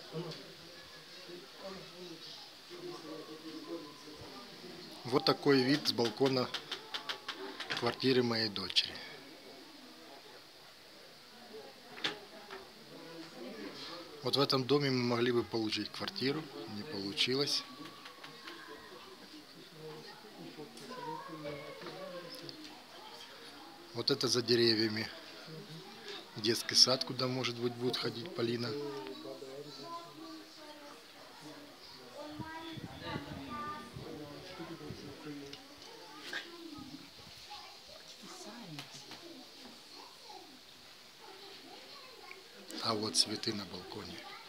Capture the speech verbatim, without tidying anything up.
Вот такой вид с балкона квартиры моей дочери. Вот в этом доме мы могли бы получить квартиру, не получилось. Вот это за деревьями детский сад, куда, может быть, будет ходить Полина. А вот цветы на балконе.